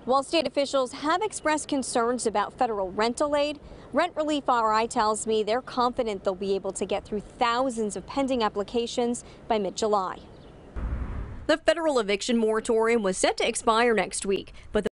While state officials have expressed concerns about federal rental aid, Rent Relief RI tells me they're confident they'll be able to get through thousands of pending applications by mid-July. The federal eviction moratorium was set to expire next week, but